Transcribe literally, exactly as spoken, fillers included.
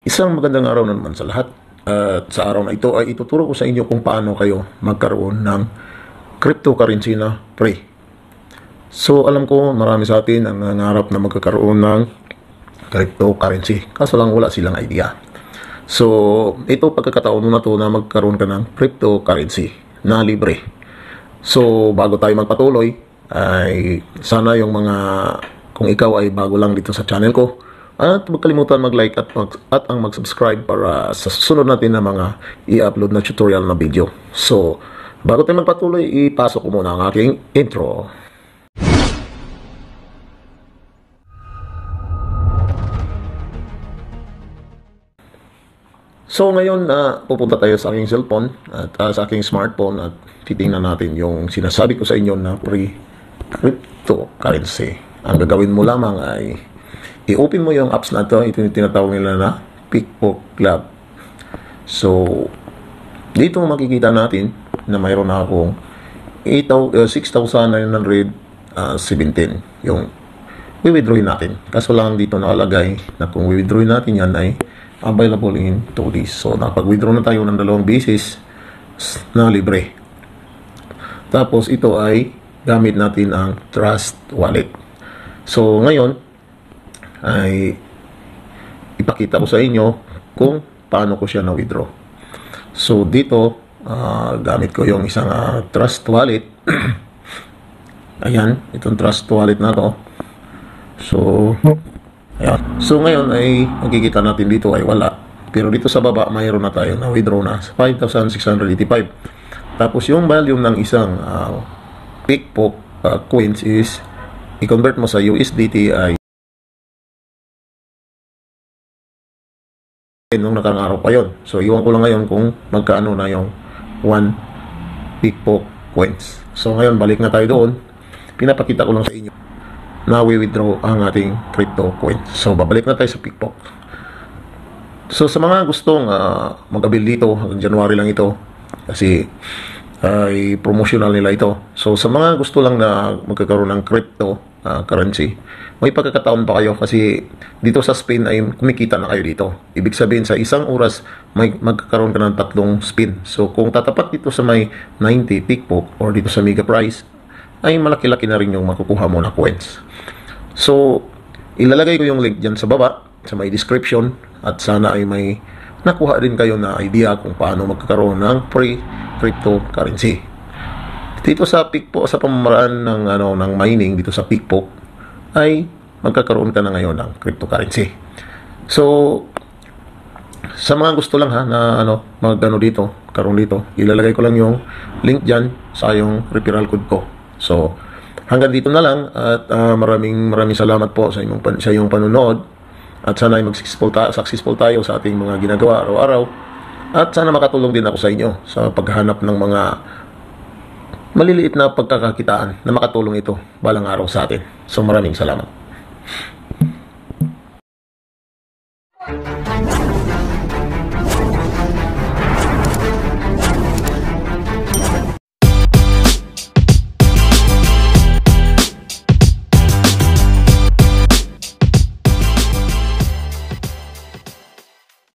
Isang magandang araw na naman sa lahat. At sa araw na ito ay ituturo ko sa inyo kung paano kayo magkaroon ng cryptocurrency na free. So alam ko marami sa atin ang nangarap na magkakaroon ng cryptocurrency. Kaso lang wala silang idea. So ito pagkakataon mo na to na magkaroon ka ng cryptocurrency na libre. So bago tayo magpatuloy ay sana yung mga, kung ikaw ay bago lang dito sa channel ko, at huwag kalimutan mag-like at, mag, at ang mag-subscribe para sa susunod natin na mga i-upload na tutorial na video. So, bago tayo magpatuloy, ipasok ko muna ang aking intro. So, ngayon, uh, pupunta tayo sa aking cellphone at uh, sa aking smartphone at titingnan natin yung sinasabi ko sa inyo na free cryptocurrency. Ang gagawin mo lamang ay i-open mo yung apps na to. Ito yung tinatawag nila na PickPoke Club. So, dito makikita natin na mayroon na akong six thousand nine hundred seventeen yung i-withdrawin natin. Kaso lang dito nakalagay na kung i-withdrawin natin yan ay available in two days. So, nakapag-withdraw na tayo ng dalawang beses na libre. Tapos, ito ay gamit natin ang Trust Wallet. So, ngayon, ay ipakita ko sa inyo kung paano ko siya na-withdraw. So, dito, uh, gamit ko yung isang uh, Trust Wallet. Ayan, itong Trust Wallet na to. So, ayan. So, ngayon ay makikita natin dito ay wala. Pero dito sa baba, mayroon na tayo na-withdraw na five thousand six hundred eighty-five. Tapos, yung volume ng isang uh, PickPoke uh, coins is i-convert mo sa U S D T ay nung nakarang araw pa yon. So, iwan ko lang ngayon kung magkaano na yung one PickPoke coins. So, ngayon, balik na tayo doon. Pinapakita ko lang sa inyo na we-withdraw ang ating crypto coins. So, babalik na tayo sa PickPoke. So, sa mga gustong uh, mag-avail dito, hanggang January lang ito, kasi ay uh, promotional nila ito. So, sa mga gusto lang na magkakaroon ng crypto uh, currency, may pagkakataon pa kayo kasi dito sa Spain ay kumikita na kayo dito. Ibig sabihin sa isang oras may magkakaroon ka ng tatlong spin. So kung tatapat dito sa may ninety PickPoke or dito sa Mega Prize ay malaki-laki na rin yung makukuha mo na coins. So ilalagay ko yung link dyan sa baba sa may description at sana ay may nakuha din kayo na idea kung paano magkakaroon ng free cryptocurrency. Dito sa PickPoke, sa pamamaraan ng ano ng mining dito sa PickPoke ay magkakaroon ka na ngayon ng cryptocurrency. So, sa mga gusto lang ha, na ano, magano dito, karoon dito, ilalagay ko lang yung link dyan sa yung referral code ko. So, hanggang dito na lang at uh, maraming maraming salamat po sa inyong, sa inyong panunood at sana ay mag-successful ta successful tayo sa ating mga ginagawa araw-araw at sana makatulong din ako sa inyo sa paghahanap ng mga maliliit na pagkakakitaan na makatulong ito balang araw sa atin. So maraming salamat.